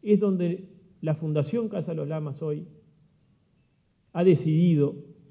es donde la Fundación Casa Los Lamas hoy ha decidido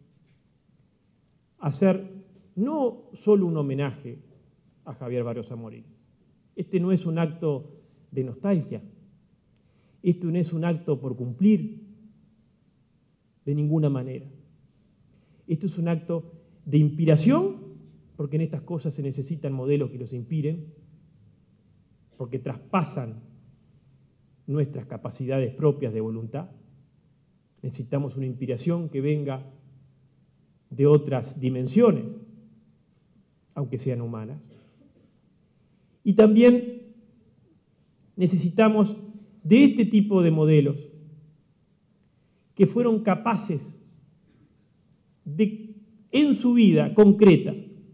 hacer no solo un homenaje a Javier Barrios Amorín. Este no es un acto de nostalgia, esto no es un acto por cumplir de ninguna manera. Esto es un acto de inspiración, porque en estas cosas se necesitan modelos que los inspiren, porque traspasan nuestras capacidades propias de voluntad. Necesitamos una inspiración que venga de otras dimensiones, aunque sean humanas. Y también necesitamos de este tipo de modelos que fueron capaces de, en su vida concreta,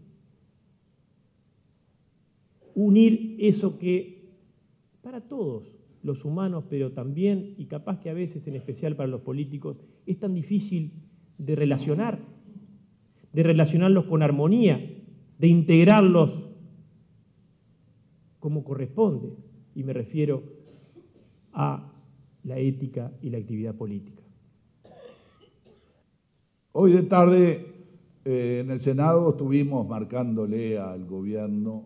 unir eso que para todos los humanos, pero también, y capaz que a veces en especial para los políticos, es tan difícil de relacionarlos con armonía, de integrarlos como corresponde, y me refiero a la ética y la actividad política. Hoy de tarde en el Senado estuvimos marcándole al gobierno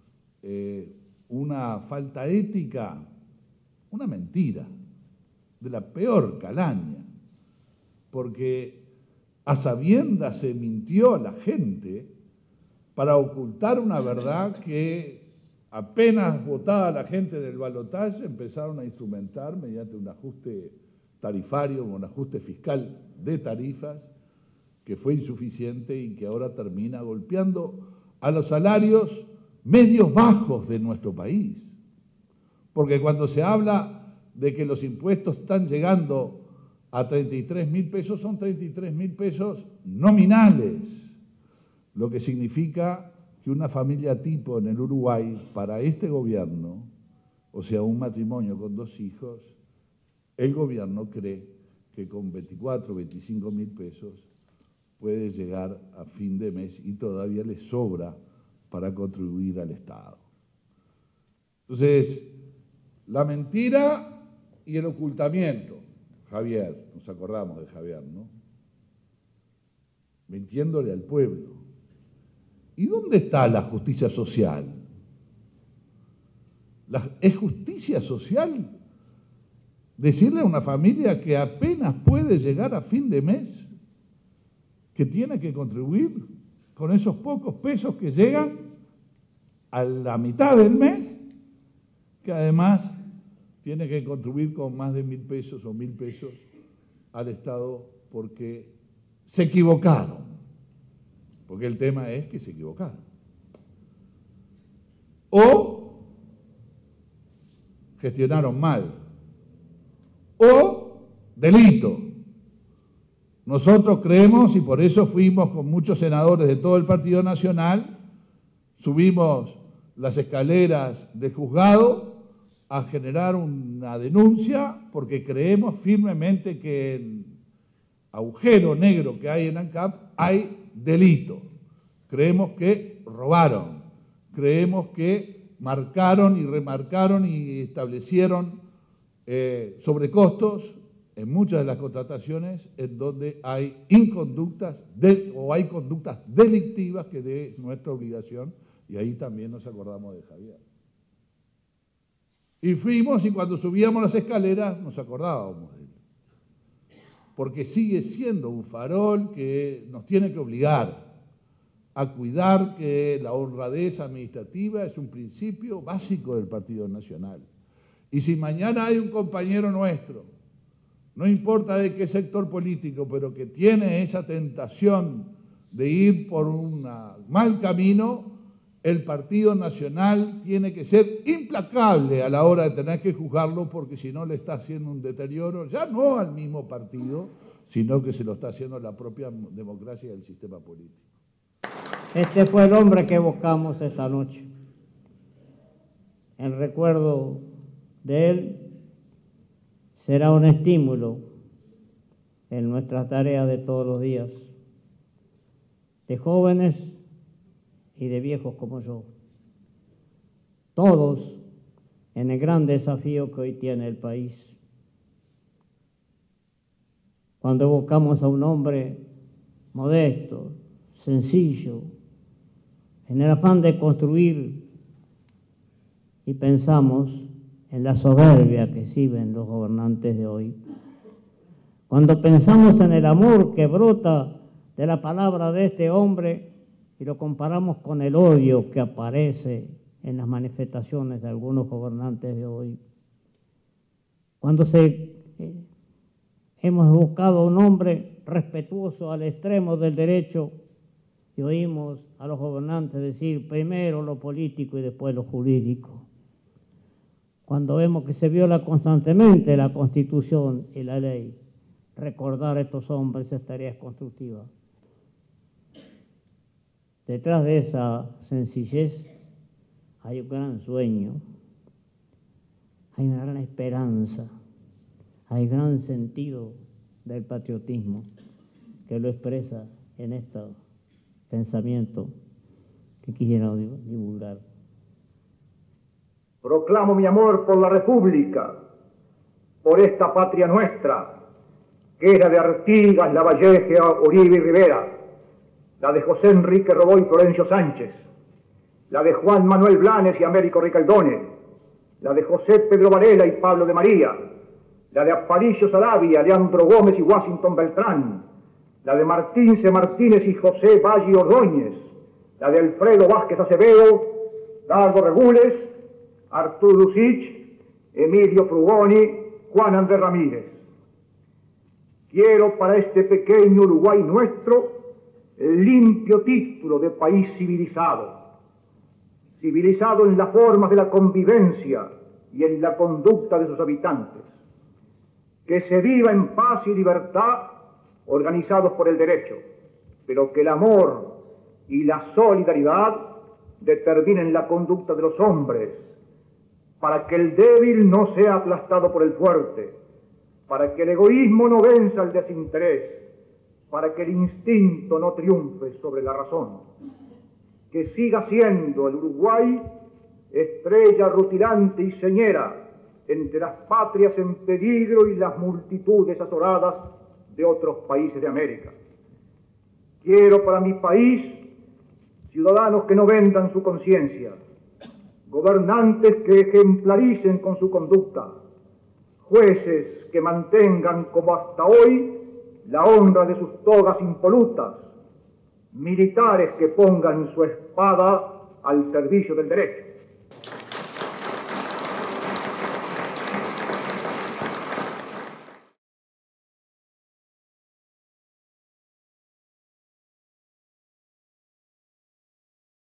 una falta ética, una mentira, de la peor calaña, porque a sabiendas se mintió a la gente para ocultar una verdad que apenas votada la gente en el balotaje empezaron a instrumentar mediante un ajuste tarifario, un ajuste fiscal de tarifas, que fue insuficiente y que ahora termina golpeando a los salarios medios bajos de nuestro país. Porque cuando se habla de que los impuestos están llegando a 33.000 pesos, son 33.000 pesos nominales, lo que significa que una familia tipo en el Uruguay, para este gobierno, o sea, un matrimonio con 2 hijos, el gobierno cree que con 24 o 25.000 pesos puede llegar a fin de mes y todavía le sobra para contribuir al Estado. Entonces, la mentira y el ocultamiento. Javier, nos acordamos de Javier, ¿no? Mintiéndole al pueblo. ¿Y dónde está la justicia social? ¿Es justicia social decirle a una familia que apenas puede llegar a fin de mes que tiene que contribuir con esos pocos pesos que llegan a la mitad del mes, que además tiene que contribuir con más de 1.000 pesos o 1.000 pesos al Estado porque se equivocaron? Porque el tema es que se equivocaron. O gestionaron mal. O delito. Nosotros creemos, y por eso fuimos con muchos senadores de todo el Partido Nacional, subimos las escaleras del juzgado a generar una denuncia, porque creemos firmemente que en el agujero negro que hay en ANCAP hay delito. Creemos que robaron, creemos que marcaron y remarcaron y establecieron sobrecostos en muchas de las contrataciones en donde hay inconductas o hay conductas delictivas que es nuestra obligación, y ahí también nos acordamos de Javier. Y fuimos, y cuando subíamos las escaleras nos acordábamos de él, porque sigue siendo un farol que nos tiene que obligar a cuidar que la honradez administrativa es un principio básico del Partido Nacional. Y si mañana hay un compañero nuestro, no importa de qué sector político, pero que tiene esa tentación de ir por un mal camino, el Partido Nacional tiene que ser implacable a la hora de tener que juzgarlo, porque si no le está haciendo un deterioro, ya no al mismo partido, sino que se lo está haciendo a la propia democracia y al sistema político. Este fue el hombre que evocamos esta noche. El recuerdo de él será un estímulo en nuestras tareas de todos los días, de jóvenes y de viejos como yo. Todos en el gran desafío que hoy tiene el país. Cuando evocamos a un hombre modesto, sencillo, en el afán de construir, y pensamos en la soberbia que exhiben los gobernantes de hoy. Cuando pensamos en el amor que brota de la palabra de este hombre y lo comparamos con el odio que aparece en las manifestaciones de algunos gobernantes de hoy. Cuando hemos buscado a un hombre respetuoso al extremo del derecho y oímos a los gobernantes decir primero lo político y después lo jurídico. Cuando vemos que se viola constantemente la Constitución y la ley, recordar a estos hombres es tarea constructiva. Detrás de esa sencillez hay un gran sueño, hay una gran esperanza, hay gran sentido del patriotismo que lo expresa en este pensamiento que quisiera divulgar. Proclamo mi amor por la República, por esta patria nuestra, que era de Artigas, Lavalleja, Uribe y Rivera, la de José Enrique Robó y Florencio Sánchez, la de Juan Manuel Blanes y Américo Ricaldone, la de José Pedro Varela y Pablo de María, la de Aparicio Saravia, Leandro Gómez y Washington Beltrán, la de Martín C. Martínez y José Valle Ordóñez, la de Alfredo Vázquez Acevedo, Dardo Regules, Arturo Lucich, Emilio Frugoni, Juan Andrés Ramírez. Quiero para este pequeño Uruguay nuestro el limpio título de país civilizado, civilizado en las formas de la convivencia y en la conducta de sus habitantes, que se viva en paz y libertad organizados por el derecho, pero que el amor y la solidaridad determinen la conducta de los hombres, para que el débil no sea aplastado por el fuerte, para que el egoísmo no venza el desinterés, para que el instinto no triunfe sobre la razón, que siga siendo el Uruguay estrella rutilante y señera entre las patrias en peligro y las multitudes azoradas de otros países de América. Quiero para mi país ciudadanos que no vendan su conciencia, gobernantes que ejemplaricen con su conducta, jueces que mantengan como hasta hoy la honra de sus togas impolutas, militares que pongan su espada al servicio del derecho.